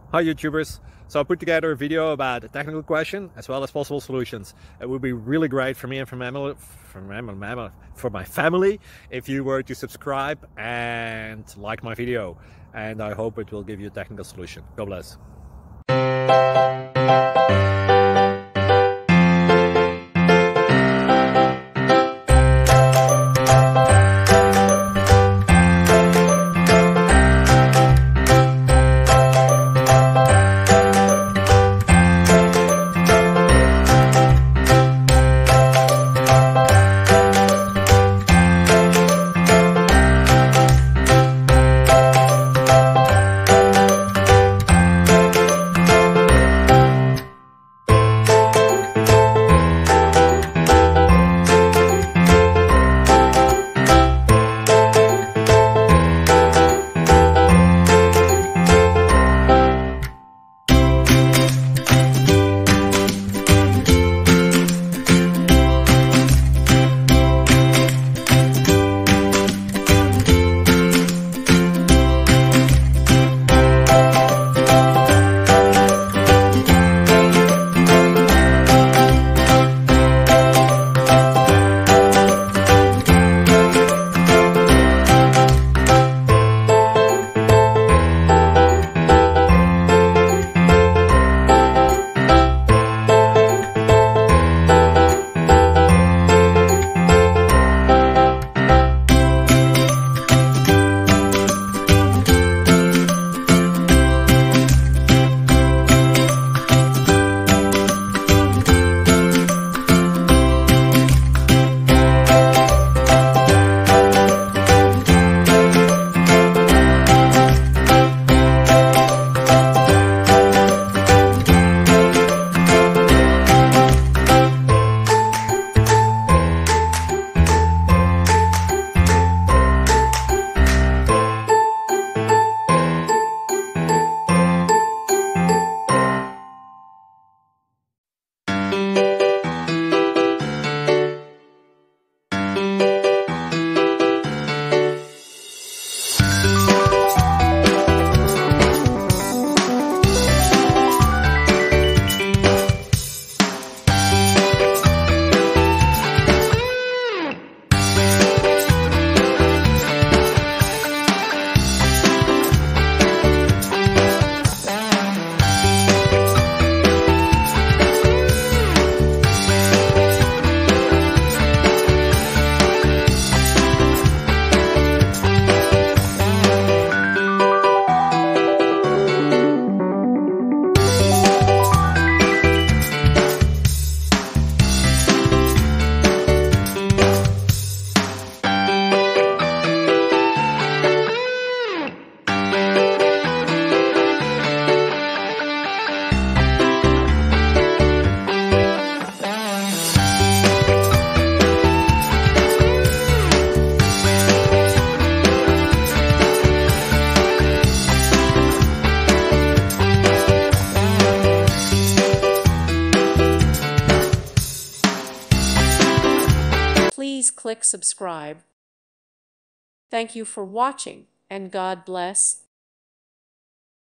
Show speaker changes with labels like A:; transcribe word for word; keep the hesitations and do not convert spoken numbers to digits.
A: Hi YouTubers! So I put together a video about a technical question as well as possible solutions. It would be really great for me and for my, for my, for my family if you were to subscribe and like my video, and I hope it will give you a technical solution. God bless.
B: Please click subscribe. Thank you for watching, and God bless.